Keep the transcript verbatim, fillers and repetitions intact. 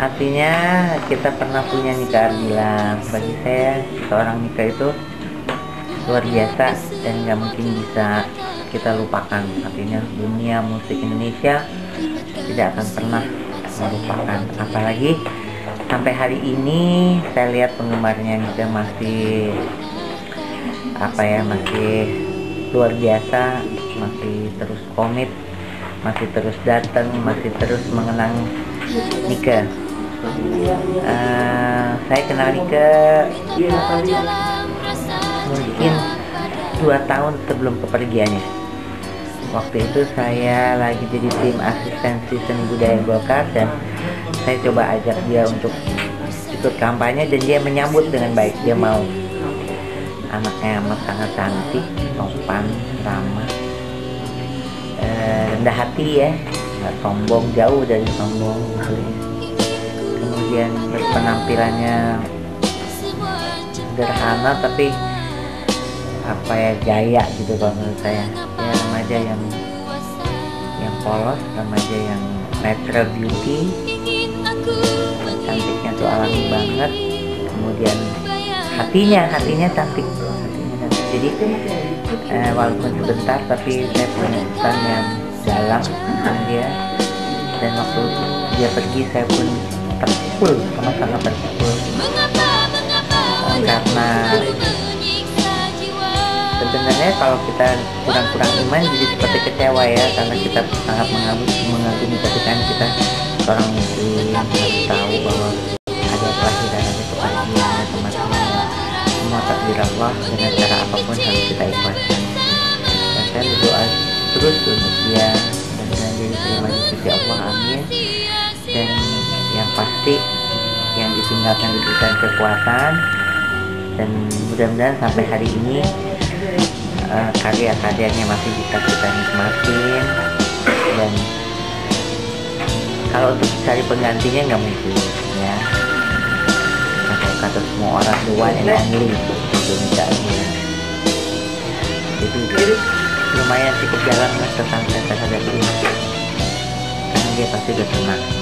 Artinya kita pernah punya nikah bilang. Bagi saya seorang nikah itu luar biasa dan nggak mungkin bisa kita lupakan. Artinya dunia musik Indonesia tidak akan pernah melupakan. Apalagi sampai hari ini saya lihat penggemarnya Nika masih apa ya masih luar biasa, masih terus komit, masih terus datang, masih terus mengenang Nika. Uh, saya kenal Nika mungkin dua tahun sebelum kepergiannya. Waktu itu saya lagi jadi tim asistensi seni budaya Golkar dan saya coba ajak dia untuk ikut kampanye dan dia menyambut dengan baik. Dia mau. Anaknya amat sangat cantik, sopan, ramah, e, rendah hati ya, nggak sombong, jauh dari sombong. Kemudian penampilannya sederhana tapi apa ya gaya gitu kalau menurut saya. Ya remaja yang yang polos, remaja yang natural beauty, cantiknya tuh alami banget. Kemudian hatinya hatinya cantik, hatinya cantik. Jadi eh, walaupun sebentar tapi saya punya pesan yang dalam tentang dia. Dan waktu dia pergi saya pun terpukul, sama-sama terpukul eh, karena sebenarnya kalau kita kurang-kurang iman jadi seperti kecewa ya, karena kita sangat mengagumi, mengagumi tapi kan kita seorang muslim harus tahu bahwa ada kelahiran, ada kebahagiaan, ada kematian, semua takdir Allah, dengan cara apapun harus kita ikhlaskan. Dan saya berdoa terus untuk dia dan dia diterima di sisi Allah, amin. Dan yang pasti yang ditinggalkan diberikan kekuatan, dan mudah-mudahan sampai hari ini uh, karya-karyanya masih bisa kita nikmatin. Dan kalau untuk cari penggantinya nggak mungkin ya, kalau kata semua orang the one and only itu misalnya. Jadi lumayan cukup jalan lah tentang saya terhadap dia, karena dia pasti udah tenang.